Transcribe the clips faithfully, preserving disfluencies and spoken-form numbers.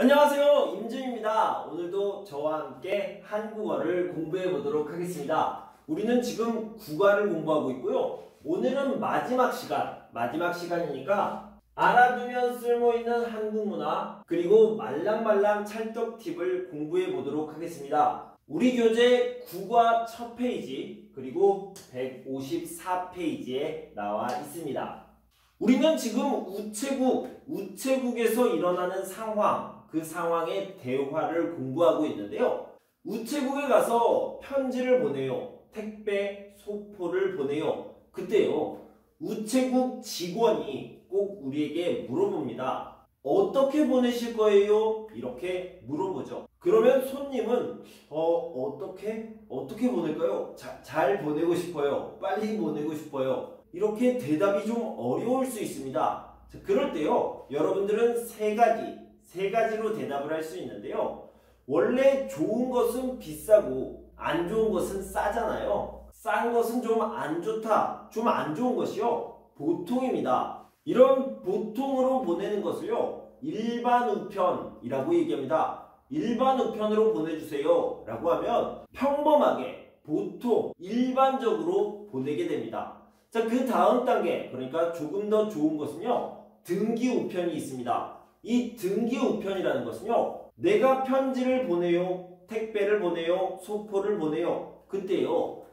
안녕하세요, 임준입니다. 오늘도 저와 함께 한국어를 공부해 보도록 하겠습니다. 우리는 지금 국어를 공부하고 있고요. 오늘은 마지막 시간, 마지막 시간이니까 알아두면 쓸모있는 한국 문화 그리고 말랑말랑 찰떡 팁을 공부해 보도록 하겠습니다. 우리 교재 국어 첫 페이지 그리고 백오십사 페이지에 나와 있습니다. 우리는 지금 우체국, 우체국에서 일어나는 상황, 그 상황의 대화를 공부하고 있는데요. 우체국에 가서 편지를 보내요. 택배, 소포를 보내요. 그때요, 우체국 직원이 꼭 우리에게 물어봅니다. 어떻게 보내실 거예요? 이렇게 물어보죠. 그러면 손님은 어, 어떻게? 어떻게 보낼까요? 자, 잘 보내고 싶어요. 빨리 보내고 싶어요. 이렇게 대답이 좀 어려울 수 있습니다. 자, 그럴 때요, 여러분들은 세 가지, 세 가지로 대답을 할 수 있는데요. 원래 좋은 것은 비싸고 안 좋은 것은 싸잖아요. 싼 것은 좀 안 좋다, 좀 안 좋은 것이요, 보통입니다. 이런 보통으로 보내는 것을요, 일반 우편이라고 얘기합니다. 일반 우편으로 보내주세요 라고 하면 평범하게, 보통, 일반적으로 보내게 됩니다. 자, 그 다음 단계, 그러니까 조금 더 좋은 것은요, 등기 우편이 있습니다. 이 등기 우편이라는 것은요, 내가 편지를 보내요, 택배를 보내요, 소포를 보내요. 그때요,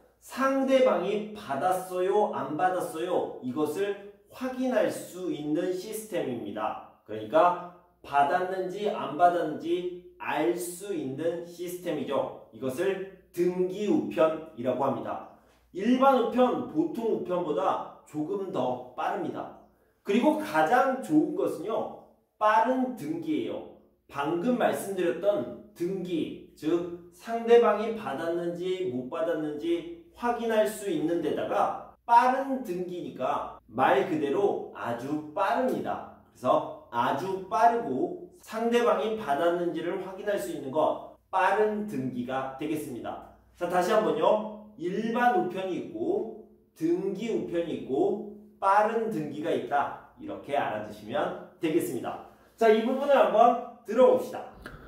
상대방이 받았어요, 안 받았어요, 이것을 확인할 수 있는 시스템입니다. 그러니까 받았는지 안 받았는지 알 수 있는 시스템이죠. 이것을 등기 우편이라고 합니다. 일반 우편, 보통 우편보다 조금 더 빠릅니다. 그리고 가장 좋은 것은요, 빠른 등기예요. 방금 말씀드렸던 등기, 즉 상대방이 받았는지 못 받았는지 확인할 수 있는 데다가 빠른 등기니까 말 그대로 아주 빠릅니다. 그래서 아주 빠르고 상대방이 받았는지를 확인할 수 있는 것, 빠른 등기가 되겠습니다. 자, 다시 한번요. 일반 우편이 있고 등기 우편이 있고 빠른 등기가 있다, 이렇게 알아두시면 되겠습니다. 자, 이 부분을 한번 들어봅시다.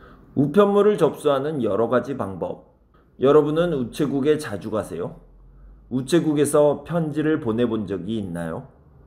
우편물을 접수하는 여러 가지 방법. 여러분은 우체국에 자주 가세요? 우체국에서 편지를 보내본 적이 있나요?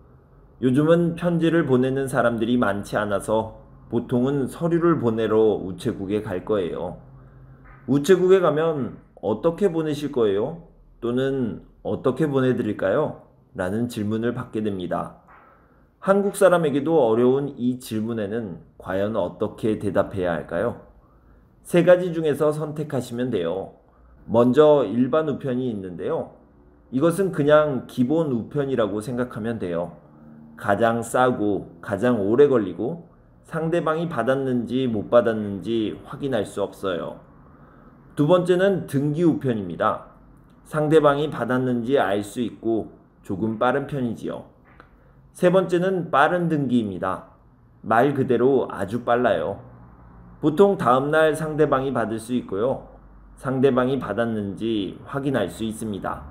요즘은 편지를 보내는 사람들이 많지 않아서 보통은 서류를 보내러 우체국에 갈 거예요. 우체국에 가면 어떻게 보내실 거예요? 또는 어떻게 보내드릴까요? 라는 질문을 받게 됩니다. 한국 사람에게도 어려운 이 질문에는 과연 어떻게 대답해야 할까요? 세 가지 중에서 선택하시면 돼요. 먼저 일반 우편이 있는데요. 이것은 그냥 기본 우편이라고 생각하면 돼요. 가장 싸고 가장 오래 걸리고 상대방이 받았는지 못 받았는지 확인할 수 없어요. 두 번째는 등기 우편입니다. 상대방이 받았는지 알 수 있고 조금 빠른 편이지요. 세 번째는 빠른 등기입니다. 말 그대로 아주 빨라요. 보통 다음날 상대방이 받을 수 있고요. 상대방이 받았는지 확인할 수 있습니다.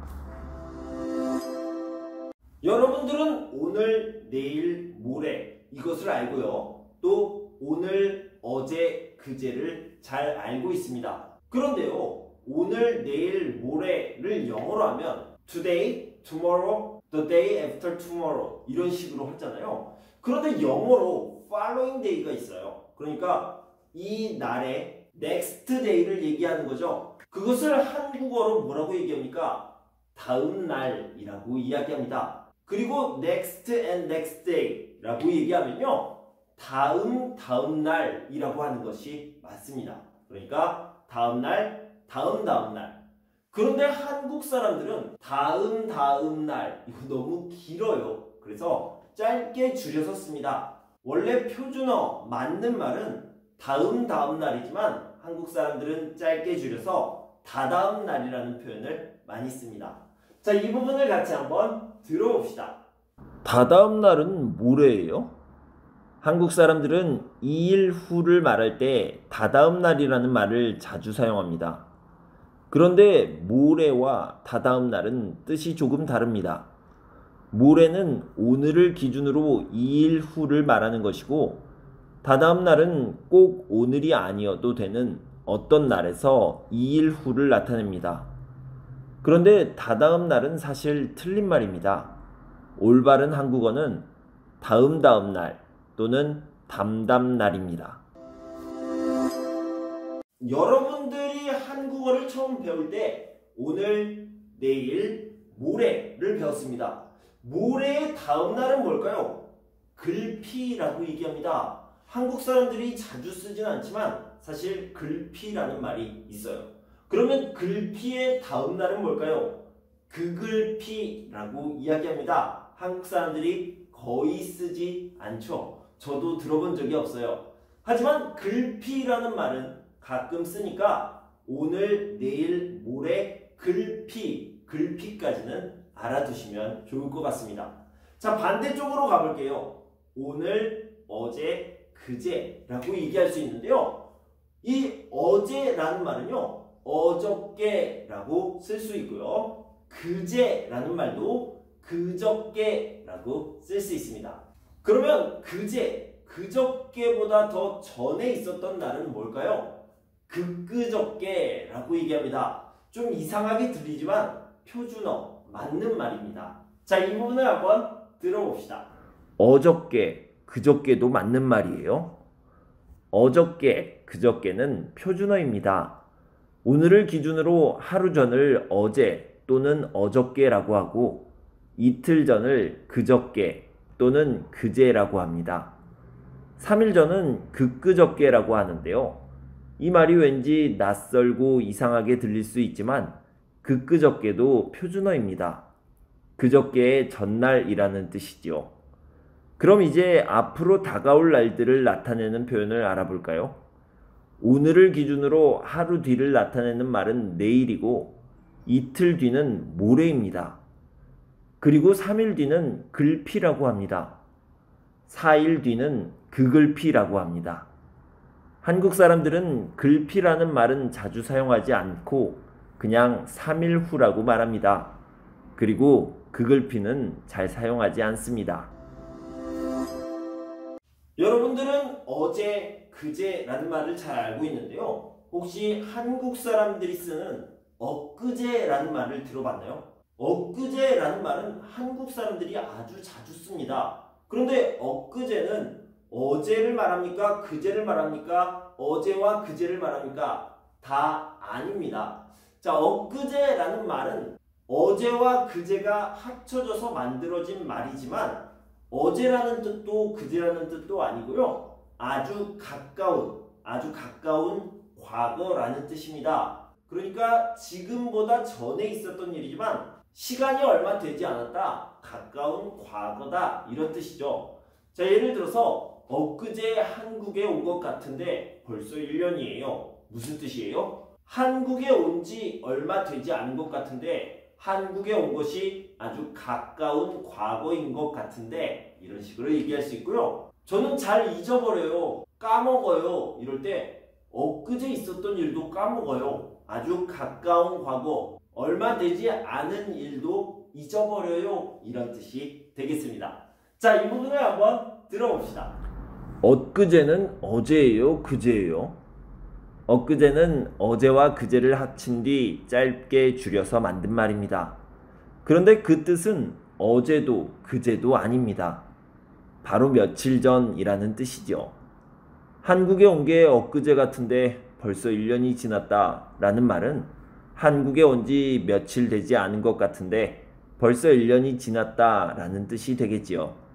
여러분들은 오늘, 내일, 모레 이것을 알고요. 또 오늘, 어제, 그제를 잘 알고 있습니다. 그런데요, 오늘, 내일, 모레를 영어로 하면 today, tomorrow, the day after tomorrow 이런 식으로 하잖아요. 그런데 영어로 following day가 있어요. 그러니까 이 날의 next day를 얘기하는 거죠. 그것을 한국어로 뭐라고 얘기합니까? 다음 날이라고 이야기합니다. 그리고 next and next day 라고 얘기하면요, 다음 다음 날이라고 하는 것이 맞습니다. 그러니까 다음 날, 다음 다음 날. 그런데 한국 사람들은 다음 다음 날, 이거 너무 길어요. 그래서 짧게 줄여서 씁니다. 원래 표준어 맞는 말은 다음 다음 날이지만 한국 사람들은 짧게 줄여서 다다음 날이라는 표현을 많이 씁니다. 자, 이 부분을 같이 한번 들어봅시다. 다다음 날은 모레예요? 한국 사람들은 이 일 후를 말할 때 다다음 날이라는 말을 자주 사용합니다. 그런데 모레와 다다음 날은 뜻이 조금 다릅니다. 모레는 오늘을 기준으로 이 일 후를 말하는 것이고 다다음 날은 꼭 오늘이 아니어도 되는 어떤 날에서 이 일 후를 나타냅니다. 그런데 다다음 날은 사실 틀린 말입니다. 올바른 한국어는 다음 다음 날 또는 담담 날입니다. 여러분들이 한국어를 처음 배울 때 오늘, 내일, 모레를 배웠습니다. 모레의 다음 날은 뭘까요? 글피라고 얘기합니다. 한국 사람들이 자주 쓰진 않지만 사실 글피라는 말이 있어요. 그러면 글피의 다음 날은 뭘까요? 그글피라고 이야기합니다. 한국 사람들이 거의 쓰지 않죠. 저도 들어본 적이 없어요. 하지만 글피라는 말은 가끔 쓰니까 오늘, 내일, 모레, 글피, 글피까지는 알아두시면 좋을 것 같습니다. 자, 반대쪽으로 가볼게요. 오늘, 어제, 그제라고 얘기할 수 있는데요. 이 어제라는 말은요, 어저께라고 쓸 수 있고요. 그제라는 말도 그저께라고 쓸 수 있습니다. 그러면 그제, 그저께보다 더 전에 있었던 날은 뭘까요? 그그저께라고 얘기합니다. 좀 이상하게 들리지만 표준어, 맞는 말입니다. 자, 이 부분을 한번 들어봅시다. 어저께, 그저께도 맞는 말이에요. 어저께, 그저께는 표준어입니다. 오늘을 기준으로 하루 전을 어제 또는 어저께라고 하고 이틀 전을 그저께 또는 그제라고 합니다. 삼 일 전은 그그저께라고 하는데요. 이 말이 왠지 낯설고 이상하게 들릴 수 있지만 그그저께도 표준어입니다. 그저께의 전날이라는 뜻이죠. 그럼 이제 앞으로 다가올 날들을 나타내는 표현을 알아볼까요? 오늘을 기준으로 하루 뒤를 나타내는 말은 내일이고 이틀 뒤는 모레입니다. 그리고 삼 일 뒤는 글피라고 합니다. 사 일 뒤는 그글피라고 합니다. 한국 사람들은 글피라는 말은 자주 사용하지 않고 그냥 삼 일 후라고 말합니다. 그리고 그글피는 잘 사용하지 않습니다. 여러분들은 어제, 그제라는 말을 잘 알고 있는데요. 혹시 한국 사람들이 쓰는 엊그제라는 말을 들어봤나요? 엊그제라는 말은 한국 사람들이 아주 자주 씁니다. 그런데 엊그제는 어제를 말합니까? 그제를 말합니까? 어제와 그제를 말합니까? 다 아닙니다. 자, 엊그제라는 말은 어제와 그제가 합쳐져서 만들어진 말이지만 어제라는 뜻도 그제라는 뜻도 아니고요. 아주 가까운, 아주 가까운 과거라는 뜻입니다. 그러니까 지금보다 전에 있었던 일이지만 시간이 얼마 되지 않았다, 가까운 과거다, 이런 뜻이죠. 자, 예를 들어서 엊그제 한국에 온 것 같은데 벌써 일 년이에요. 무슨 뜻이에요? 한국에 온 지 얼마 되지 않은 것 같은데 한국에 온 것이 아주 가까운 과거인 것 같은데, 이런 식으로 얘기할 수 있고요. 저는 잘 잊어버려요. 까먹어요. 이럴 때 엊그제 있었던 일도 까먹어요. 아주 가까운 과거, 얼마 되지 않은 일도 잊어버려요. 이런 뜻이 되겠습니다. 자, 이 부분을 한번 들어봅시다. 엊그제는 어제예요, 그제예요? 엊그제는 어제와 그제를 합친 뒤 짧게 줄여서 만든 말입니다. 그런데 그 뜻은 어제도 그제도 아닙니다. 바로 며칠 전이라는 뜻이죠. 한국에 온 게 엊그제 같은데 벌써 일 년이 지났다 라는 말은 한국에 온 지 며칠 되지 않은 것 같은데 벌써 일 년이 지났다 라는 뜻이 되겠지요.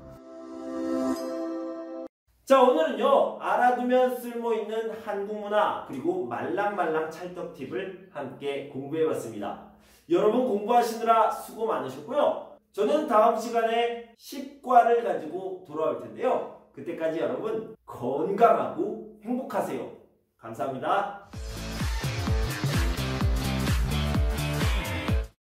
자, 오늘은요, 알아두면 쓸모있는 한국 문화 그리고 말랑말랑 찰떡 팁을 함께 공부해봤습니다. 여러분 공부하시느라 수고 많으셨고요. 저는 다음 시간에 십 과를 가지고 돌아올 텐데요. 그때까지 여러분 건강하고 행복하세요. 감사합니다.